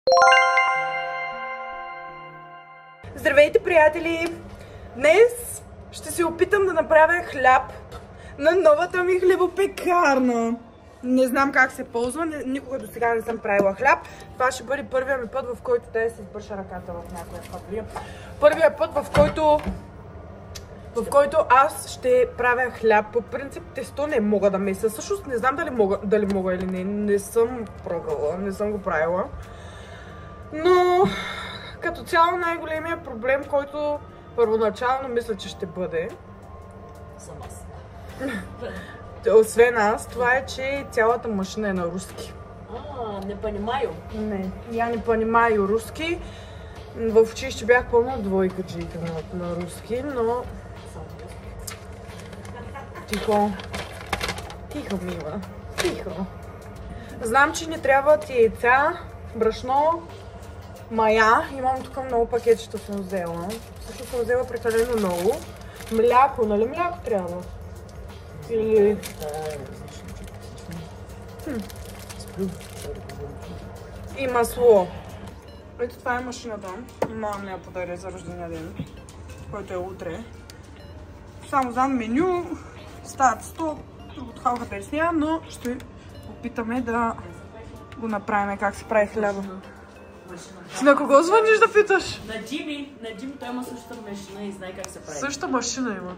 Здравейте, приятели! Днес ще се опитам да направя хляб на новата ми хлебопекарна. Не знам как се ползва, никога до сега не съм правила хляб. Това ще бъде първия ми път, в който да се избърша ръката в някоя пътвия. Първия път, в който аз ще правя хляб. По принцип тесто не мога да меся. Всъщност не знам дали мога или не. Не съм пробвала, не съм го правила. Но като цяло най-големия проблем, който първоначално мисля, че ще бъде съм аз. Освен аз, това е, че цялата машина е на руски. Не понимаю. Не, я не понимаю руски. В училище бях пълна двойка джийка на руски, но... Тихо. Тихо, мила. Тихо. Знам, че ни трябват яйца, брашно, мая. Имам тук много пакетчета съм взела. Също съм взела прекалено много. Мляко, нали мляко трябва? Или... И масло. Ето това е машината. Мама ми я подари за рождения ден, който е утре. Само знам меню, старт стоп, другото халха без няма, но ще опитаме да го направим как се прави хляба. На кого звъниш да питаш? На Джими. На Джими той има същата машина и знае как се прави. Същата машина има.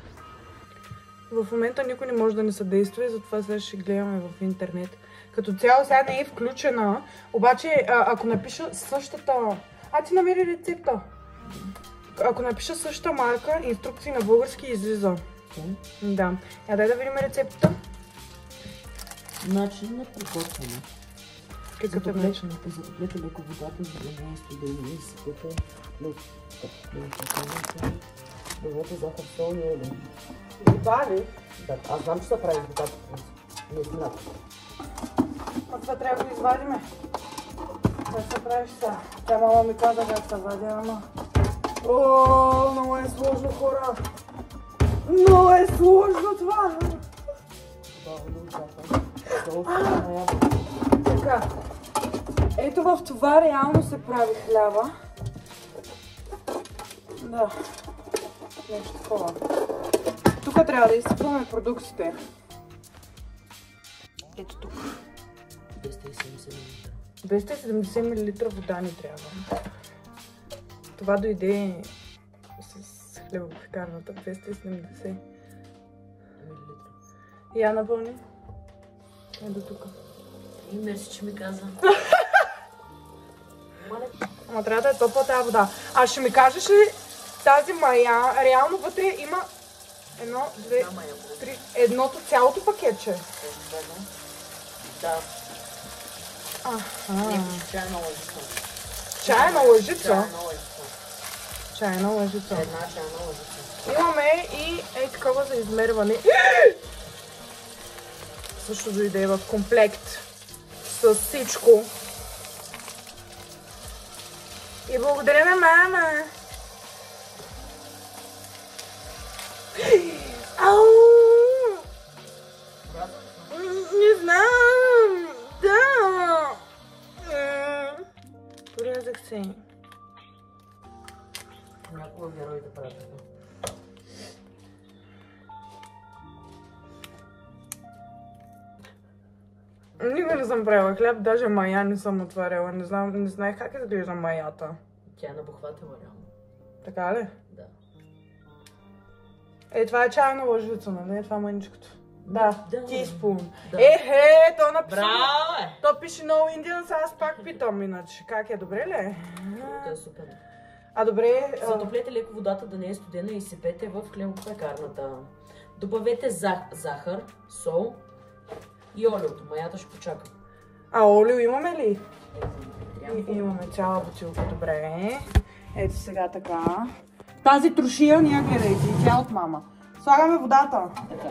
В момента никой не може да ни съдейства и затова сега ще гледаме в интернет. Като цяло сега не е включена, обаче ако напиша същата... ти намери рецепта. Ако напиша същата марка, инструкции на български излиза. Да. Дай да видим рецептата. Начин на приготвяне. Какъв е начин? Затоплете леко водата, за да не е студена и сипете добавете захар, сол и олио. Вода ли? Да, аз знам, че се прави водата. Не знам. Това трябва да извадиме. Как се правиш сега? Тя мама ми каза как се вади, ама... Много е сложно, хора! Много е сложно това! Така. Ето в това реално се прави хляба. Да. Нещо такова. Тук трябва да изсипваме продуктите. Ето тук. 270 мл вода ни трябва. Това дойде с хлебопекарната. 270 мл. Я напълни. Ето тук. И мерси, че ми каза. Ама трябва да е топла тази вода. А ще ми кажеш ли тази мая, реално вътре има едно, две, три, едното цялото пакетче? Да. Не, чайна лъжица. Чайна лъжица? Чайна лъжица. Чайна лъжица. Една чайна лъжица. Имаме и такова за измерване. Също дойде в комплект с всичко. И благодаря на мама. Ау! Не знам. Да. Порязах се. Някога герой да прави това. Никога не съм правила хляб, даже мая не съм отваряла. Не знаех как изглежда маята. Тя е набухвателна реално. Така ли? Да. Това е чайна лъжица, нали? Това маничкото. Да, тиспун. Да. То напише... Браво е! То пише No Indians, аз пак питам иначе. Как е, добре ли е? Това е супер. Добре... Затоплете леко водата да не е студена и сипете в хлебопекарната. Добавете захар, сол и олиото. Маята ще почака. Олио имаме ли? Имаме цяла бутилка, добре. Ето сега така. Тази трошия ние гледайте, тя от мама. Слагаме водата. Така.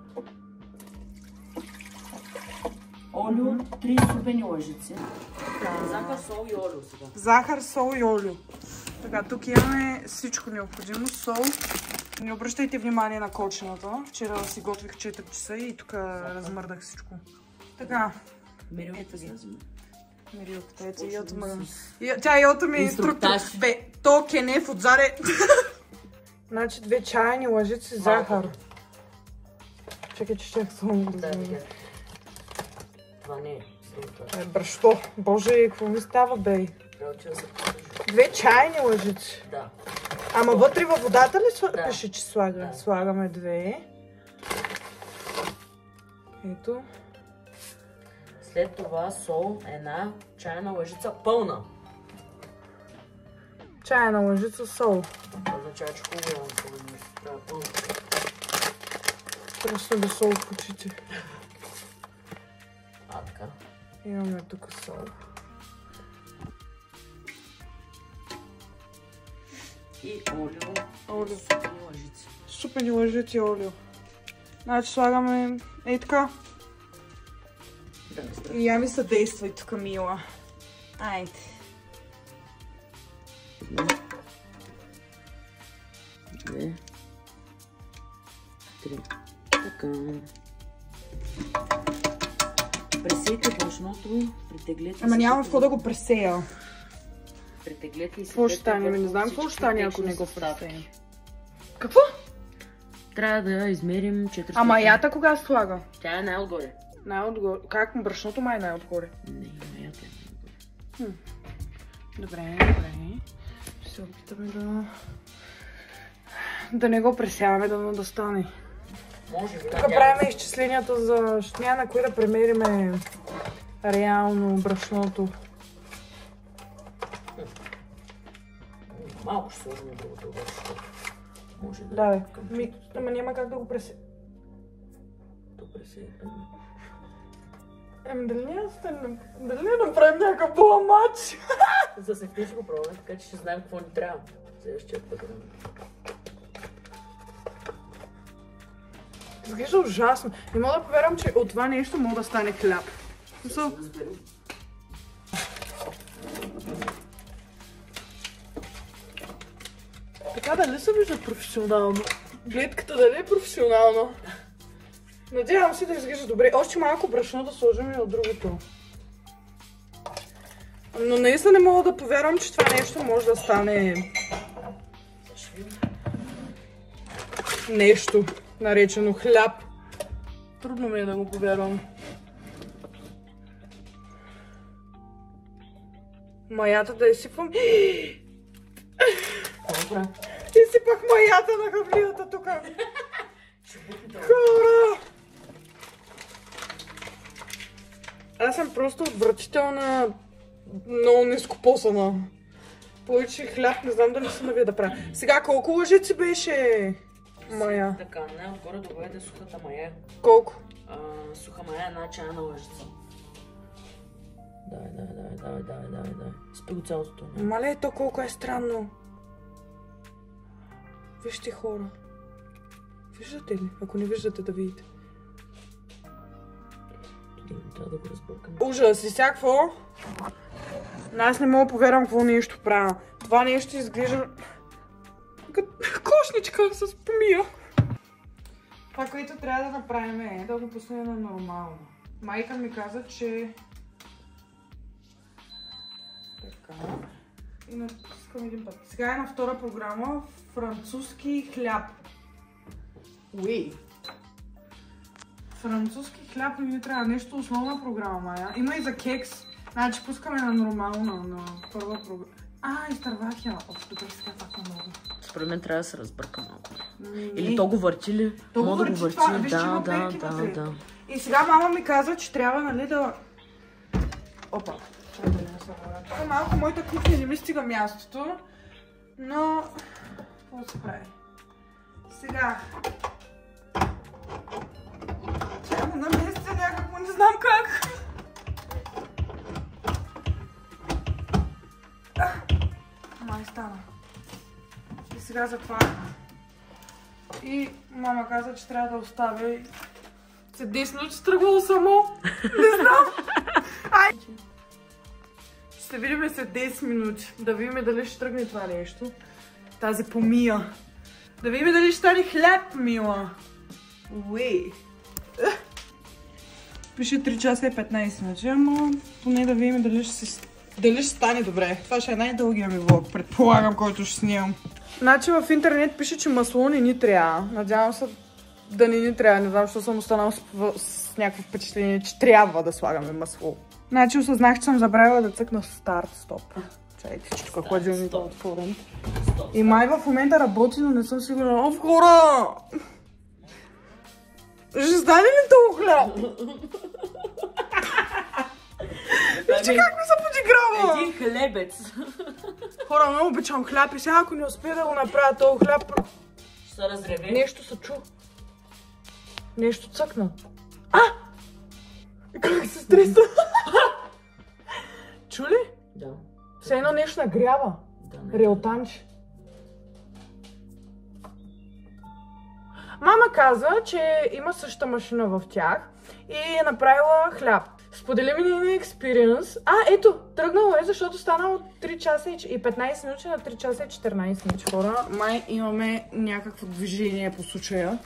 Олио, 3 супени лъжици. Захар, сол и олио сега. Захар, сол и олио. Така, тук имаме всичко необходимо. Сол. Не обръщайте внимание на кочината. Вчера си готвих 4 часа и тук размърдах всичко. Така. Мерилката сега взима. Мирилката, ето и ото ме... Тя и ото ми е инструктор. Бе, то кенеф отзаде. Значи 2 чайни лъжици захар. Чакай, че ще съм да знам. Това не е. Брашто. Боже, какво ми става, бей? 2 чайни лъжици. Да. Ама вътре във водата ли пише, че слага? Да. Слагаме 2. Ето. След това сол, 1 чайна лъжица пълна. Чайна лъжица сол. Това означава, че хубаво трябва пълна. Просто да сол в очите. Така. Имаме тук сол. И олио. Олио. Супени лъжици. Супени лъжици олио. Значи слагаме ей така. Да, и я ми съдействай тук, Мила. Айде. 2, 3. Така. Пресейте брашното, притеглете. Ама нямам какво да го пресея. Притеглете и какво ще стане? Не знам какво ще стане, ако не го пресея. Какво? Трябва да измерим 400. Ама ята кога слага? Тя е най-отгоре. Най-отгоре. Как? Брашното май е най-отгоре. Не, ята е най-отгоре. Добре. Ще се опитаме да не го пресяваме, да стане. Може би. Тук правим изчисленията за няма на кой да премериме реално брашното. Малко ще сложим другото брашно. Може да. Да, бе. Ама няма как да го пресея. Дали не направим някакъв бламач? За всеки ще го пробваме, така че ще знаем какво ни трябва. Следващия път. Изглежда ужасно. Не мога да повярвам, че от това нещо мога да стане хляб. Така дали се вижда професионално? Гледката дали е професионална? Надявам се да изглежда добре. Още малко брашно да сложим и от другото. Но наистина не мога да повярвам, че това нещо може да стане нещо наречено хляб. Трудно ми е да го повярвам. Маята да изсипвам. Добре. Изсипах маята на хавлията тук. Хора! Аз съм просто отвратителна, много нископосана. Повече хляб, не знам дали се навия да правя. Сега колко лъжици беше мая? Така, не, отгоре добавете сухата мая. Колко? Суха мая, 1 чайна лъжица. Давай. Спи го цялото. Мале, то колко е странно. Вижте, хора. Виждате ли? Ако не виждате, да видите. Трябва да го разбъркам. Ужас, и сега какво? Аз не мога да повярвам какво нещо правя. Това нещо изглежда като кошничка с помия. Това, което трябва да направим е да го пуснем на нормално. Майка ми каза, че... Така. И натискам един път. Сега е на втора програма французски хляб. Уи! Французски хляб и ми трябва нещо основна програма, Майя. Има и за кекс. Значи пускаме на нормална, на първа програма. Изтървах я. Общо тук сега пак много. Според мен трябва да се бърка малко. Или то го върти ли? То го върти това. Виж, че има перки вътре. И сега мама ми каза, че трябва, нали, да... Опа. Тук малко моята кухня не ми стига мястото. Но... Какво се прави? Сега... Трябва на месеца някакво, не знам как. Май стана. И сега затварям. И мама каза, че трябва да оставя. След 10 минути се тръгвало само. Не знам. Ще се видим след 10 минути. Да видим дали ще тръгне това нещо. Тази помия. Да видим дали ще стане хляб, Мила. Уей. Пише 3 часа и 15 минути, ама поне да видим дали ще стане добре. Това ще е най-дългия ми влог, предполагам, който ще снимам. Значи в интернет пише, че масло не ни трябва. Надявам се да не ни трябва. Не знам, защо съм останала с някакво впечатление, че трябва да слагаме масло. Значи осъзнах, че съм забравила да цъкна старт, стоп. Чайте, че тук хладилника отворен. И май в момента работи, но не съм сигурна. Оф, хора! Ще стане ли този хляб? Вижте как ми се подиграва! Един хлебец. Хора, много обичам хляб и сега ако не успея да го направя този хляб... Ще се разреве. Нещо се чу. Нещо цъкна. Как се стреса? Чу ли? Да. Все едно нещо нагрява. Да, Реалтанче. Мама каза, че има същата машина в тях и е направила хляб. Сподели ми нейния експириенс. Ето, тръгнало е, защото стана от 3 часа и 15 минути на 3 часа и 14 минути. Хора, май имаме някакво движение по случая.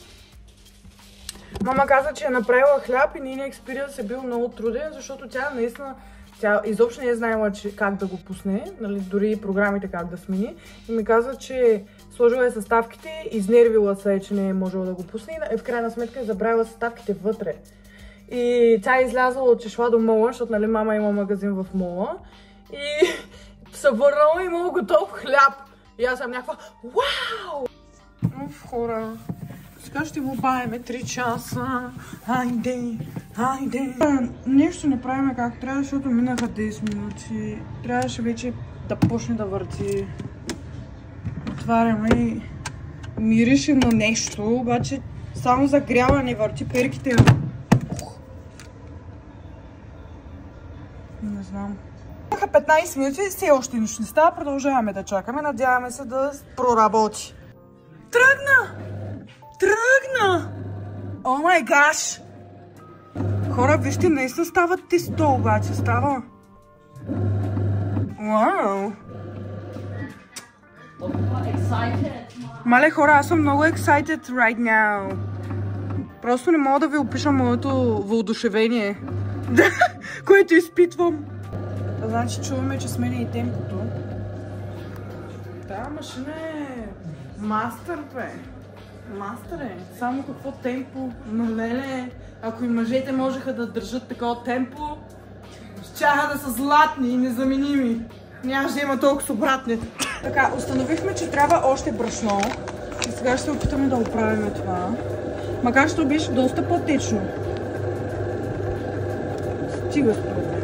Мама каза, че е направила хляб и нейния експириенс е бил много труден, защото тя наистина... Тя изобщо не е знаела как да го пусне, нали, дори и програмите как да смени. И ми каза, че сложила е съставките, изнервила се, че не е можела да го пусне и в крайна сметка е забравила съставките вътре. И тя е излязла, че шла до мола, защото нали, мама има магазин в мола. И се върнала и имала готов хляб. И аз съм някаква вау! Хора, сега ще му бавиме 3 часа. Хайде, хайде. Нещо не правиме как трябва, защото минаха 10 минути. Трябваше вече да почне да върти. Отваряме и мирише на нещо, обаче само загрява не върти перките. Не знам. Минаха 15 минути, все още нищо не става, продължаваме да чакаме, надяваме се да проработи. Тръгна! Тръгна! О май гаш! Хора, вижте, наистина става тесто, обаче става. Вау! Мале хора, аз съм много excited right now. Просто не мога да ви опишам моето въодушевение, което изпитвам. Значи чуваме, че сменя и темпото. Тая машина е мастър, бе. Мастър е. Само какво темпо, леле. Ако и мъжете можеха да държат такова темпо, щяха да са златни и незаменими. Нямаше да има толкова обратни. Така, установихме, че трябва още брашно. И сега ще се опитаме да оправим това. Макар че беше доста по-течно. Стига според мен.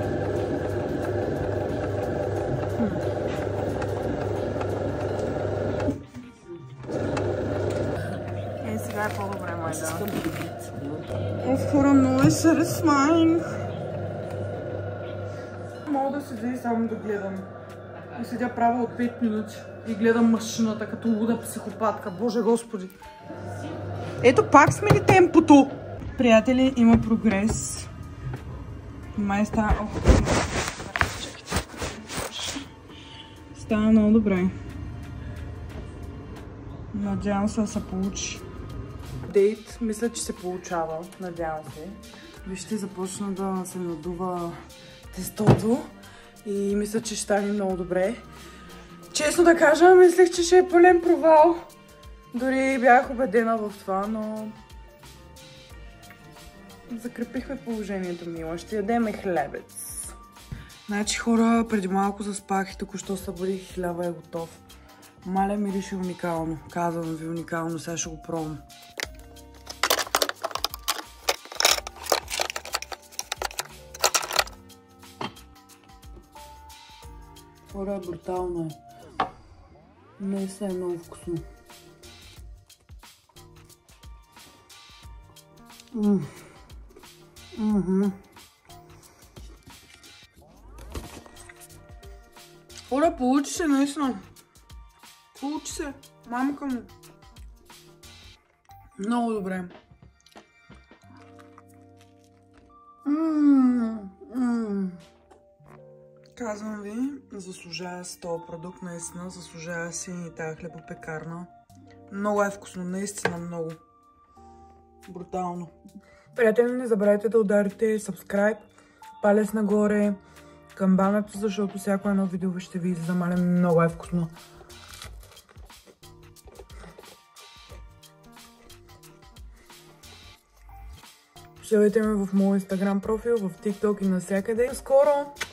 Сега е по-добре, май да. Хора, много е satisfying. Мога да седя и само да гледам. И седя право от 5 минути и гледам машината като луда психопатка. Боже Господи. Ето пак смени темпото. Приятели, има прогрес. Май става... Става много добре. Надявам се да се получи. Дейт, мисля, че се получава. Надявам се. Вижте, започна да се надува тестото. И мисля, че ще стане много добре. Честно да кажа, мислех, че ще е пълен провал. Дори бях убедена в това, но... Закрепихме положението, мила. Ще ядеме хлебец. Значи хора, преди малко заспах и току-що събудих, хляба е готов. Мале, мирише уникално. Казвам ви уникално, сега ще го пробвам. Хора, брутално е. Не се е много вкусно. Хора, получи се наистина. Получи се. Мамка му. Много добре. Казвам ви, заслужава си този продукт, наистина. Заслужава си и тази хлебопекарна. Много е вкусно, наистина много. Брутално. Приятели, не забравяйте да ударите subscribe, палец нагоре, камбаната, защото всяко едно видео ще ви замаля много е вкусно. Следвайте ме в моят Instagram профил, в TikTok и навсякъде. Скоро!